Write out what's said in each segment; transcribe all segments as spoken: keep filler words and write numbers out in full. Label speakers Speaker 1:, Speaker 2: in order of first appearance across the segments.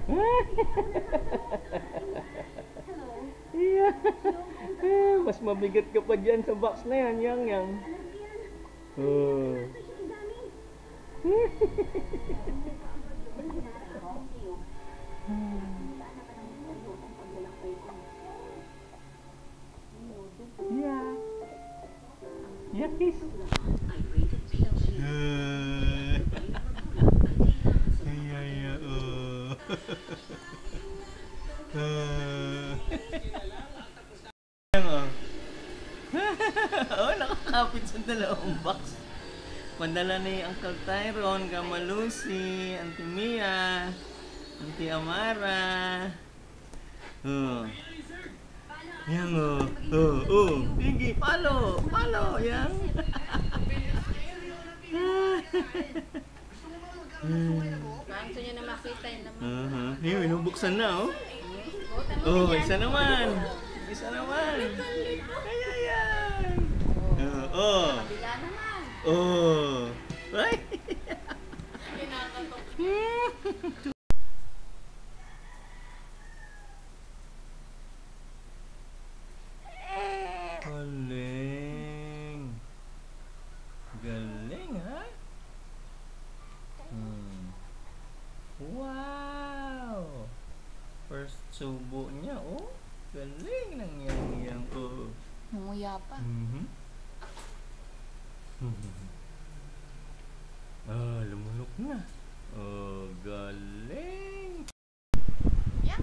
Speaker 1: Yeah. Mas mabigat ka pa dyan sa box na yan, Yang Yang. Oh. Yeah. Yeah, kiss. Ay, ay, ay, oh. Oh, nakakapit sa dalawang box. Pandala ni Uncle Tyron, Kama Lucy, Auntie Mia, Auntie Amara. Oh. Yang oh. Oh, oh. Gigi, palo, palo, yang.
Speaker 2: Gusto niya na makita yun naman.
Speaker 1: Uh-huh. Yung inubuksan na, oh. Oh, isa naman. Isa naman. Kaya yan. Oh, oh.
Speaker 2: Kabila naman.
Speaker 1: Oh. Ay. Galing. Galing, ha? Hmm. Wow. First subo niya, oh. Galing ng yang-yang, oh.
Speaker 2: Nanguya pa.
Speaker 1: Mhm. Ah, lumunok na. Oh, galing.
Speaker 2: Yang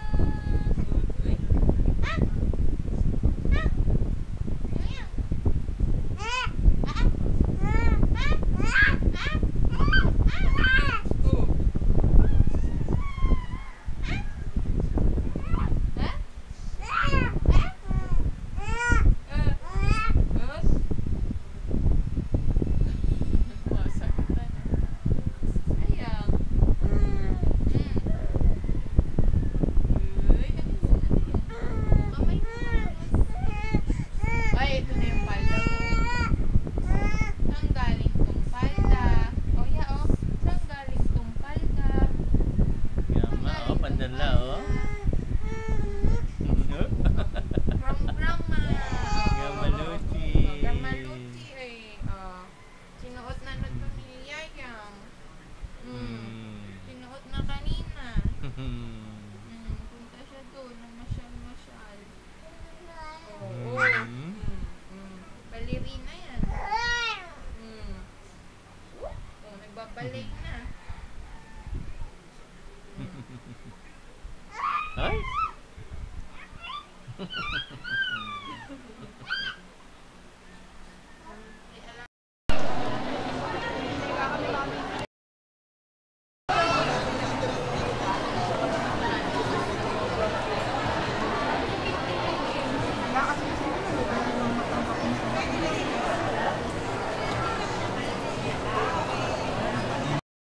Speaker 2: ballerina yan. Mm. Oh, nagbabalik na.
Speaker 1: Ay!